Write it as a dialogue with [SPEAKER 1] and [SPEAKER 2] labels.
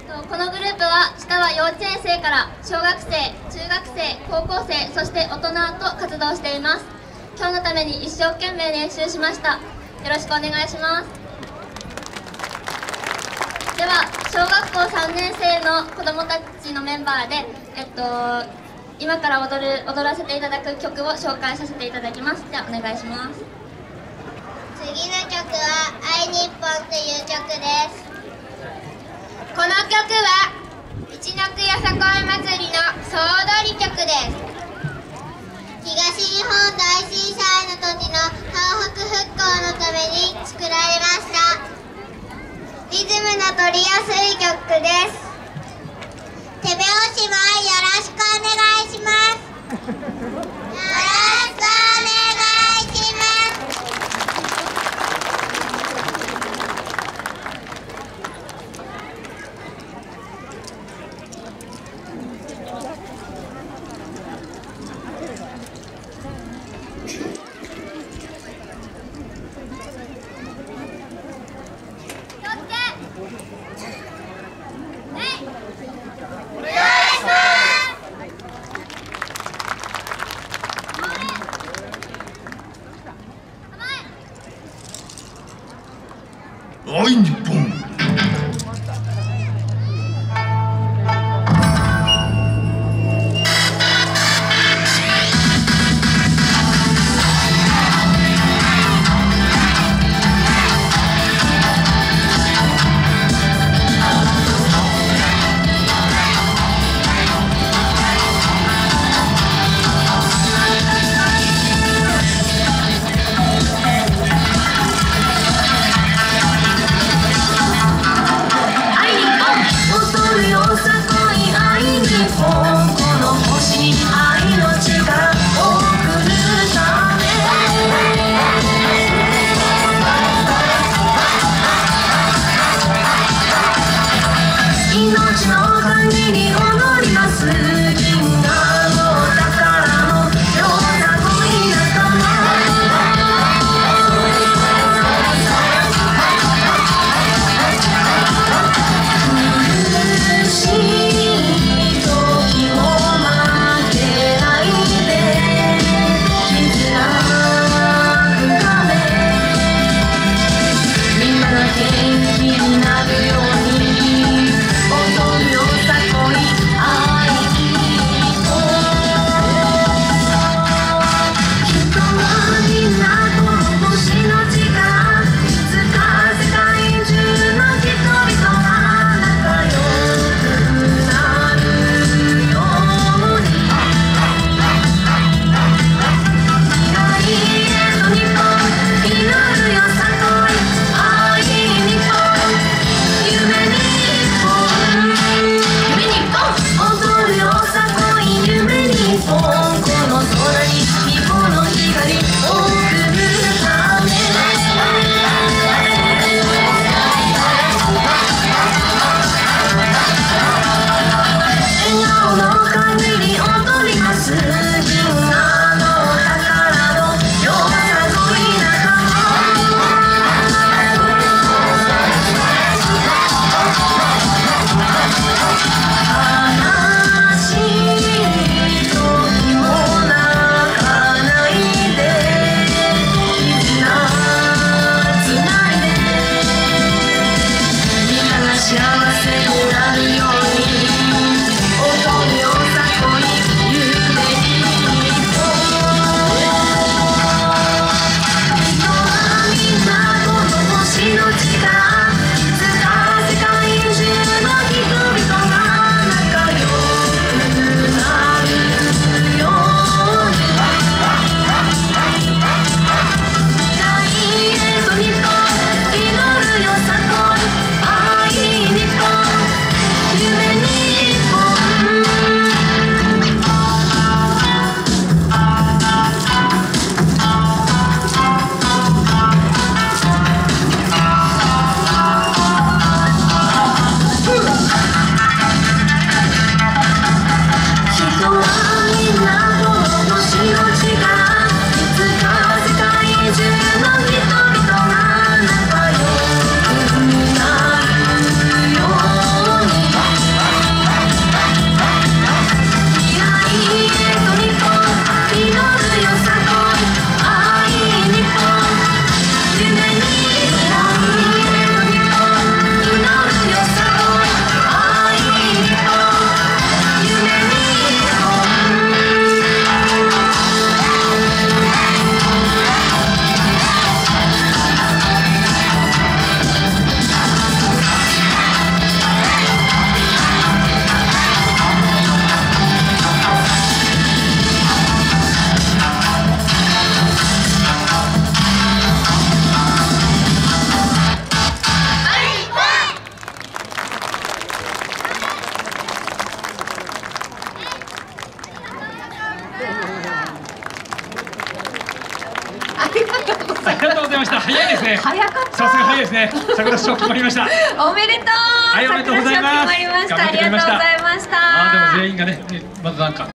[SPEAKER 1] このグループは下は幼稚園生から小学生、中学生、高校生、そして大人と活動しています。今日のために一生懸命練習しました。よろしくお願いします。では小学校3年生の子どもたちのメンバーで、今から踊らせていただく曲を紹介させていただきます。ではお願いします。
[SPEAKER 2] 次の曲は「愛日本」という曲です。
[SPEAKER 3] この曲は一ノ宮よさこい祭りの総踊り曲です。
[SPEAKER 2] 東日本大震災の時の東北復興のために作られました。リズムの取りやすい曲です。手拍子もよろしくお願いします。よろしくお願いします。
[SPEAKER 4] ありがとうございました。早いですね。
[SPEAKER 5] 早かった。
[SPEAKER 4] さすが早いですね。桜賞決まりました。
[SPEAKER 5] おめでとう。
[SPEAKER 4] はい、おめでとうございます。
[SPEAKER 5] 桜賞決まりました。ありがとうございました。
[SPEAKER 4] でも全員がね、まずなんか。